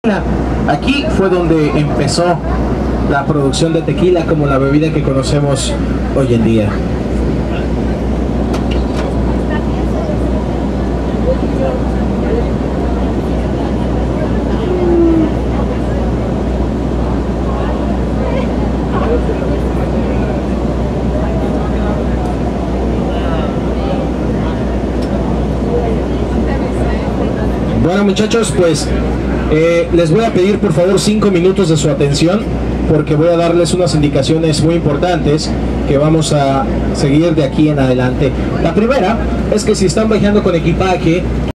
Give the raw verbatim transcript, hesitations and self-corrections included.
Aquí fue donde empezó la producción de tequila como la bebida que conocemos hoy en día. Bueno, muchachos, pues eh, les voy a pedir por favor cinco minutos de su atención, porque voy a darles unas indicaciones muy importantes que vamos a seguir de aquí en adelante. La primera es que si están viajando con equipaje